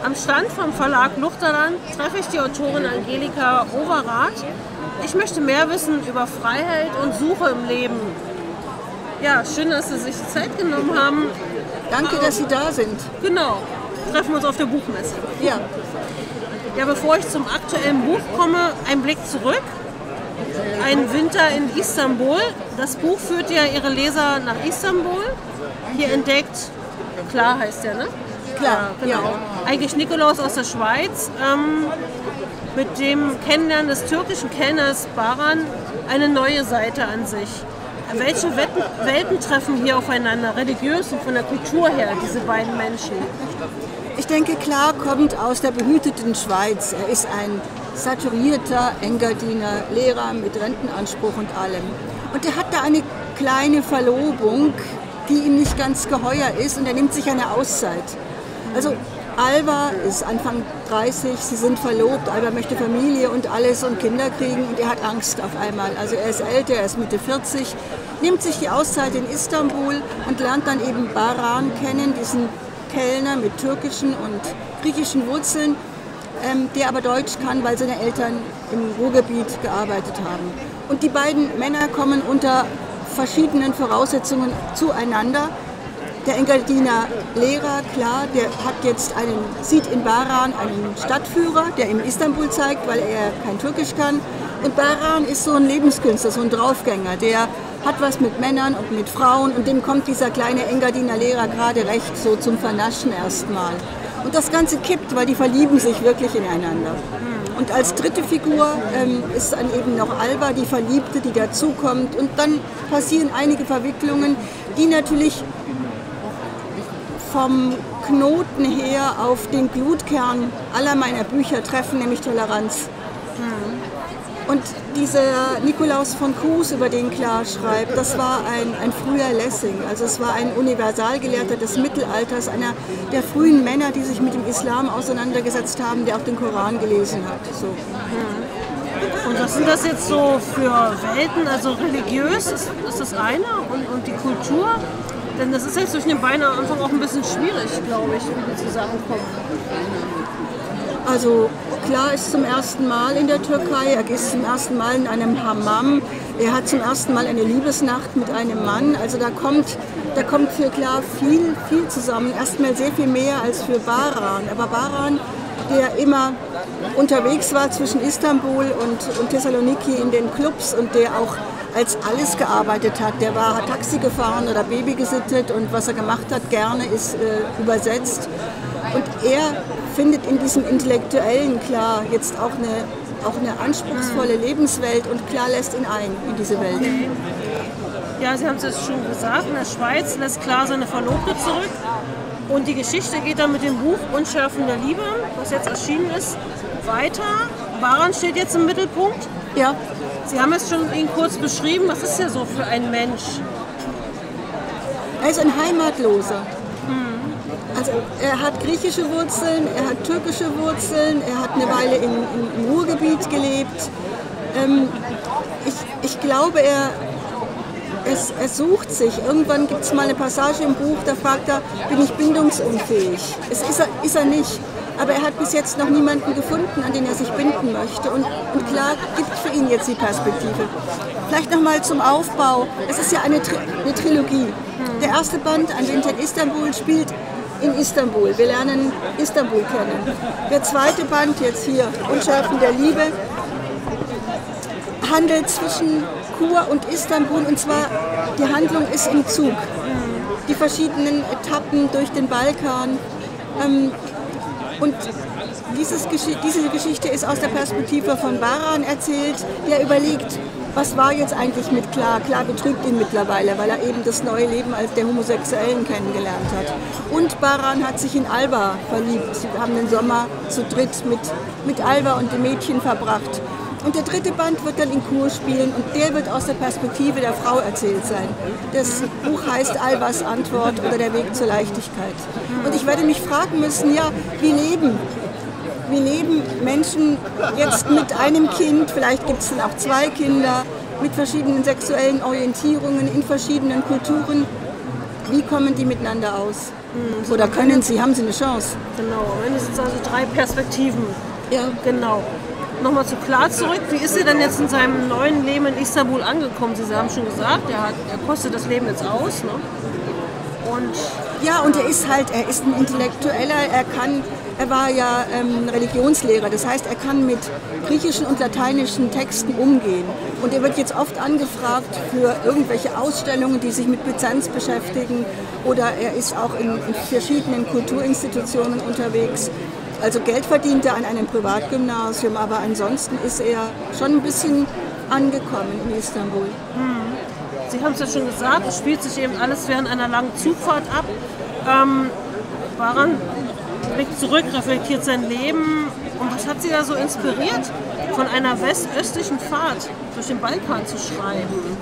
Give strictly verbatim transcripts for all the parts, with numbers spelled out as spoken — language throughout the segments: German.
Am Stand vom Verlag Luchterland treffe ich die Autorin Angelika Overath. Ich möchte mehr wissen über Freiheit und Suche im Leben. Ja, schön, dass Sie sich die Zeit genommen haben. Danke, dass Sie da sind. Genau, treffen wir uns auf der Buchmesse. Ja. Ja, bevor ich zum aktuellen Buch komme, ein Blick zurück. Ein Winter in Istanbul. Das Buch führt ja Ihre Leser nach Istanbul. Hier entdeckt, klar heißt der, ne? Klar, ja, genau. Ja. Eigentlich Nikolaus aus der Schweiz. Ähm, mit dem Kennenlernen des türkischen Kellners Baran eine neue Seite an sich. Welche Welten, Welten treffen hier aufeinander, religiös und von der Kultur her, diese beiden Menschen? Ich denke, Klar kommt aus der behüteten Schweiz. Er ist ein saturierter Engadiner Lehrer mit Rentenanspruch und allem. Und er hat da eine kleine Verlobung, die ihm nicht ganz geheuer ist, und er nimmt sich eine Auszeit. Also Alva ist Anfang dreißig, sie sind verlobt, Alva möchte Familie und alles und Kinder kriegen, und er hat Angst auf einmal. Also er ist älter, er ist Mitte vierzig, nimmt sich die Auszeit in Istanbul und lernt dann eben Baran kennen, diesen Kellner mit türkischen und griechischen Wurzeln, ähm, der aber Deutsch kann, weil seine Eltern im Ruhrgebiet gearbeitet haben. Und die beiden Männer kommen unter verschiedenen Voraussetzungen zueinander. Der Engadiner Lehrer, klar, der hat jetzt einen, sieht in Baran einen Stadtführer, der ihm Istanbul zeigt, weil er kein Türkisch kann. Und Baran ist so ein Lebenskünstler, so ein Draufgänger, der hat was mit Männern und mit Frauen, und dem kommt dieser kleine Engadiner Lehrer gerade recht, so zum Vernaschen erstmal. Und das Ganze kippt, weil die verlieben sich wirklich ineinander. Und als dritte Figur ähm, ist dann eben noch Alva, die Verliebte, die dazukommt. Und dann passieren einige Verwicklungen, die natürlich vom Knoten her auf den Glutkern aller meiner Bücher treffen, nämlich Toleranz. Und dieser Nikolaus von Kues, über den Klar schreibt, das war ein, ein früher Lessing. Also es war ein Universalgelehrter des Mittelalters, einer der frühen Männer, die sich mit dem Islam auseinandergesetzt haben, der auch den Koran gelesen hat. So. Und was sind das jetzt so für Welten? Also religiös ist, ist das eine, und, und die Kultur? Denn das ist jetzt zwischen den beiden am Anfang auch ein bisschen schwierig, glaube ich, wie die zusammenkommen. Also Klar ist zum ersten Mal in der Türkei, er ist zum ersten Mal in einem Hammam, er hat zum ersten Mal eine Liebesnacht mit einem Mann. Also da kommt, da kommt für Klar viel, viel zusammen. Erstmal sehr viel mehr als für Baran. Aber Baran, der immer unterwegs war zwischen Istanbul und, und Thessaloniki in den Clubs und der auch als alles gearbeitet hat. Der war, hat Taxi gefahren oder Baby gesittet, und was er gemacht hat, gerne ist äh, übersetzt. Und er findet in diesem Intellektuellen Klar jetzt auch eine, auch eine anspruchsvolle Lebenswelt, und Klar lässt ihn ein in diese Welt. Okay. Ja, Sie haben es jetzt schon gesagt, in der Schweiz lässt Klar seine Verlobte zurück. Und die Geschichte geht dann mit dem Buch Unschärfen der Liebe, was jetzt erschienen ist, weiter. Baran steht jetzt im Mittelpunkt. Ja. Sie haben es schon ihn kurz beschrieben. Was ist er so für ein Mensch? Er ist ein Heimatloser. Also er hat griechische Wurzeln, er hat türkische Wurzeln, er hat eine Weile in, in, im Ruhrgebiet gelebt. Ähm, ich, ich glaube, er, es, er sucht sich. Irgendwann gibt es mal eine Passage im Buch, da fragt er, bin ich bindungsunfähig? Es ist er, ist er nicht. Aber er hat bis jetzt noch niemanden gefunden, an den er sich binden möchte. Und, und Klar gibt für ihn jetzt die Perspektive. Vielleicht nochmal zum Aufbau. Es ist ja eine, Tri eine Trilogie. Der erste Band, Ein Winter in Istanbul, spielt in Istanbul. Wir lernen Istanbul kennen. Der zweite Band, jetzt hier, Unschärfen der Liebe, handelt zwischen Chur und Istanbul, und zwar die Handlung ist im Zug. Die verschiedenen Etappen durch den Balkan. Ähm, und dieses, diese Geschichte ist aus der Perspektive von Baran erzählt, der überlegt, was war jetzt eigentlich mit Klar? Klar betrügt ihn mittlerweile, weil er eben das neue Leben als der Homosexuellen kennengelernt hat. Und Baran hat sich in Alva verliebt. Sie haben den Sommer zu dritt mit, mit Alva und dem Mädchen verbracht. Und der dritte Band wird dann in Chur spielen, und der wird aus der Perspektive der Frau erzählt sein. Das Buch heißt Alvas Antwort oder Der Weg zur Leichtigkeit. Und ich werde mich fragen müssen, ja, wie leben? Wie leben Menschen jetzt mit einem Kind, vielleicht gibt es dann auch zwei Kinder, mit verschiedenen sexuellen Orientierungen in verschiedenen Kulturen. Wie kommen die miteinander aus? Mhm. Oder können Sie, haben Sie eine Chance? Genau, mindestens also drei Perspektiven. Ja. Genau. Nochmal zu Klar zurück. Wie ist er denn jetzt in seinem neuen Leben in Istanbul angekommen? Sie haben schon gesagt, er, hat, er kostet das Leben jetzt aus. Ne? Und Ja, und er ist halt, er ist ein Intellektueller, er kann, er war ja ähm, Religionslehrer, das heißt, er kann mit griechischen und lateinischen Texten umgehen. Und er wird jetzt oft angefragt für irgendwelche Ausstellungen, die sich mit Byzanz beschäftigen, oder er ist auch in, in verschiedenen Kulturinstitutionen unterwegs. Also Geld verdient er an einem Privatgymnasium, aber ansonsten ist er schon ein bisschen angekommen in Istanbul. Sie haben es ja schon gesagt, es spielt sich eben alles während einer langen Zugfahrt ab. Ähm, Baran blickt zurück, reflektiert sein Leben. Und was hat Sie da so inspiriert, von einer westöstlichen Fahrt durch den Balkan zu schreiben?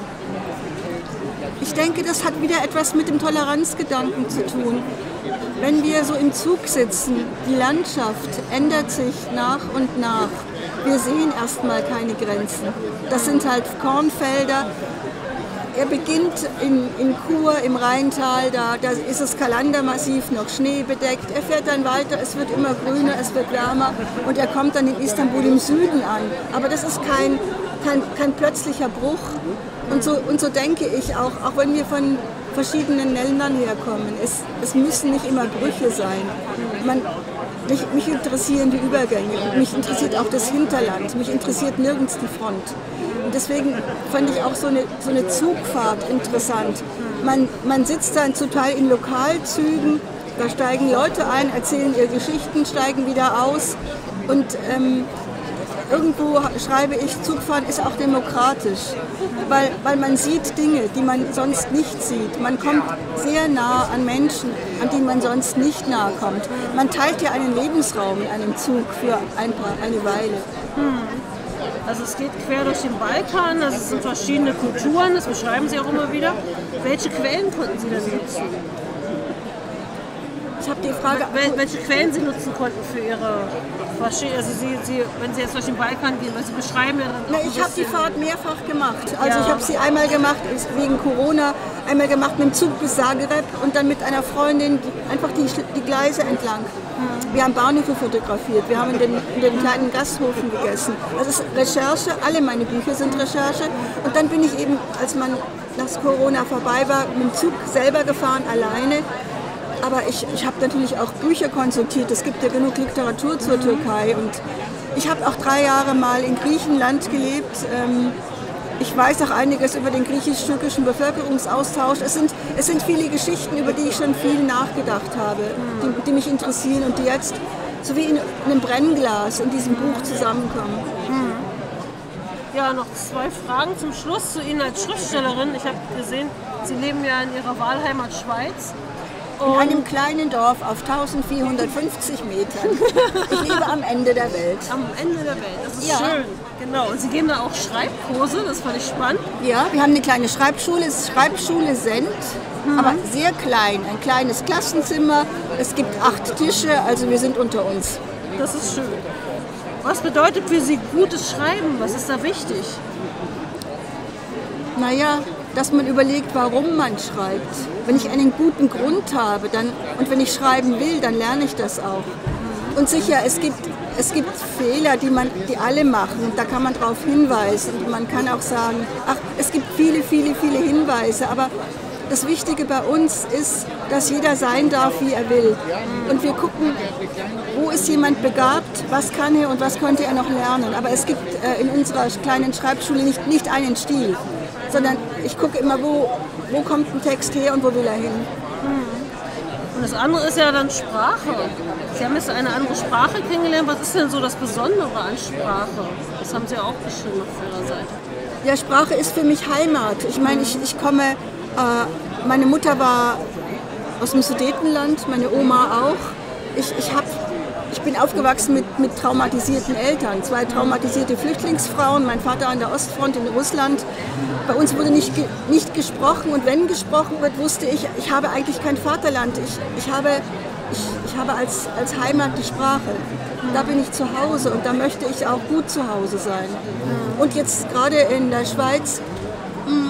Ich denke, das hat wieder etwas mit dem Toleranzgedanken zu tun. Wenn wir so im Zug sitzen, die Landschaft ändert sich nach und nach. Wir sehen erstmal keine Grenzen. Das sind halt Kornfelder. Er beginnt in, in Chur im Rheintal, da, da ist das Kalandermassiv noch schneebedeckt. Er fährt dann weiter, es wird immer grüner, es wird wärmer und er kommt dann in Istanbul im Süden an. Aber das ist kein, kein, kein plötzlicher Bruch. Und so, und so denke ich auch, auch wenn wir von verschiedenen Ländern herkommen, es, es müssen nicht immer Brüche sein. Man, mich, mich interessieren die Übergänge, mich interessiert auch das Hinterland, mich interessiert nirgends die Front. Und deswegen fand ich auch so eine, so eine Zugfahrt interessant. Man, man sitzt dann zum Teil in Lokalzügen, da steigen Leute ein, erzählen ihre Geschichten, steigen wieder aus. Und ähm, irgendwo schreibe ich, Zugfahren ist auch demokratisch, weil, weil man sieht Dinge, die man sonst nicht sieht. Man kommt sehr nah an Menschen, an die man sonst nicht nahe kommt. Man teilt ja einen Lebensraum in einem Zug für ein paar, eine Weile. Hm. Also es geht quer durch den Balkan, also es sind verschiedene Kulturen, das beschreiben Sie auch immer wieder. Welche Quellen konnten Sie denn nutzen? Ich habe die Frage... Wel welche Quellen Sie nutzen konnten für Ihre... Also Sie, Sie, wenn Sie jetzt durch den Balkan gehen, weil Sie beschreiben ja dann Na, ich habe die Fahrt mehrfach gemacht. Also ja. Ich habe sie einmal gemacht wegen Corona, einmal gemacht mit dem Zug bis Zagreb und dann mit einer Freundin die, einfach die, die Gleise entlang. Mhm. Wir haben Bahnhöfe fotografiert, wir haben in den, in den kleinen Gasthofen gegessen. Das ist Recherche, alle meine Bücher sind Recherche. Und dann bin ich eben, als man nach Corona vorbei war, mit dem Zug selber gefahren, alleine. Aber ich, ich habe natürlich auch Bücher konsultiert. Es gibt ja genug Literatur zur mhm. Türkei. Und ich habe auch drei Jahre mal in Griechenland gelebt. Ich weiß auch einiges über den griechisch-türkischen Bevölkerungsaustausch. Es sind, es sind viele Geschichten, über die ich schon viel nachgedacht habe, mhm. die, die mich interessieren und die jetzt so wie in einem Brennglas in diesem Buch zusammenkommen. Mhm. Ja, noch zwei Fragen zum Schluss zu Ihnen als Schriftstellerin. Ich habe gesehen, Sie leben ja in Ihrer Wahlheimat Schweiz. In einem kleinen Dorf auf eintausendvierhundertfünfzig Metern. Ich lebe am Ende der Welt. Am Ende der Welt, das ist ja. schön. Genau, und Sie geben da auch Schreibkurse, das fand ich spannend. Ja, wir haben eine kleine Schreibschule, es ist Schreibschule Send, mhm. aber sehr klein. Ein kleines Klassenzimmer, es gibt acht Tische, also wir sind unter uns. Das ist schön. Was bedeutet für Sie gutes Schreiben? Was ist da wichtig? Naja, dass man überlegt, warum man schreibt. Wenn ich einen guten Grund habe dann, und wenn ich schreiben will, dann lerne ich das auch. Und sicher, es gibt, es gibt Fehler, die, man, die alle machen und da kann man darauf hinweisen. Und man kann auch sagen, ach, es gibt viele, viele, viele Hinweise, aber das Wichtige bei uns ist, dass jeder sein darf, wie er will. Und wir gucken, wo ist jemand begabt, was kann er und was könnte er noch lernen. Aber es gibt äh, in unserer kleinen Schreibschule nicht, nicht einen Stil, sondern ich gucke immer, wo, wo kommt ein Text her und wo will er hin. Und das andere ist ja dann Sprache. Sie haben jetzt eine andere Sprache kennengelernt. Was ist denn so das Besondere an Sprache? Das haben Sie auch beschrieben auf Ihrer Seite. Ja, Sprache ist für mich Heimat. Ich meine, ich, ich komme, äh, meine Mutter war aus dem Sudetenland, meine Oma auch. Ich, ich habe Ich bin aufgewachsen mit, mit traumatisierten Eltern, zwei traumatisierte Flüchtlingsfrauen, mein Vater an der Ostfront in Russland. Bei uns wurde nicht, nicht gesprochen und wenn gesprochen wird, wusste ich, ich habe eigentlich kein Vaterland. Ich, ich, habe, ich, ich habe als, als Heimat die Sprache. Da bin ich zu Hause und da möchte ich auch gut zu Hause sein. Und jetzt gerade in der Schweiz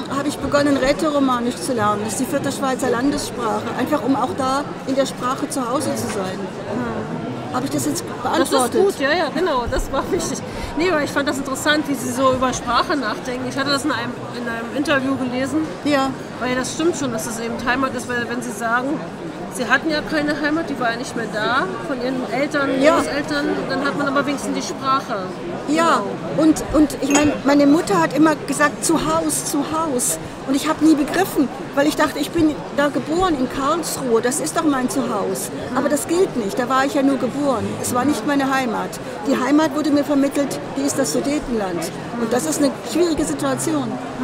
habe ich begonnen, Rätoromanisch zu lernen. Das ist die vierte Schweizer Landessprache. Einfach um auch da in der Sprache zu Hause zu sein. Hm. Habe ich das jetzt beantwortet? Das ist gut, ja, ja, genau, das war wichtig. Nee, aber ich fand das interessant, wie Sie so über Sprache nachdenken. Ich hatte das in einem, in einem Interview gelesen. Ja. Weil das stimmt schon, dass es eben Heimat ist, weil wenn Sie sagen, Sie hatten ja keine Heimat, die war ja nicht mehr da, von Ihren Eltern, Ja. Großeltern, dann hat man aber wenigstens die Sprache. Ja, Genau. und, und ich meine, meine Mutter hat immer gesagt, zu Haus, zu Haus. Und ich habe nie begriffen, weil ich dachte, ich bin da geboren in Karlsruhe, das ist doch mein Zuhause. Aber das gilt nicht, da war ich ja nur geboren. Es war nicht meine Heimat. Die Heimat wurde mir vermittelt, die ist das Sudetenland. Und das ist eine schwierige Situation.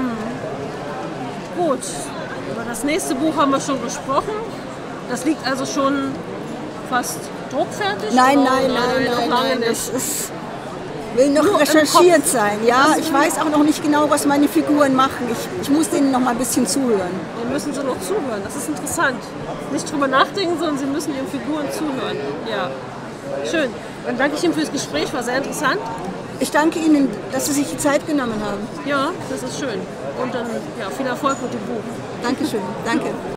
Gut, über das nächste Buch haben wir schon gesprochen. Das liegt also schon fast druckfertig? Nein, oder? nein, nein, noch nein, lange nein, nicht. das ist, will noch Nur im recherchiert Kopf. sein. Ja, Das ich ist- weiß auch noch nicht genau, was meine Figuren machen. Ich, ich muss denen noch mal ein bisschen zuhören. Wir müssen Sie noch zuhören, das ist interessant. Nicht drüber nachdenken, sondern Sie müssen Ihren Figuren zuhören. Ja, schön. Dann danke ich Ihnen fürs Gespräch, war sehr interessant. Ich danke Ihnen, dass Sie sich die Zeit genommen haben. Ja, das ist schön. Und dann ja, viel Erfolg mit dem Buch. Dankeschön. Danke.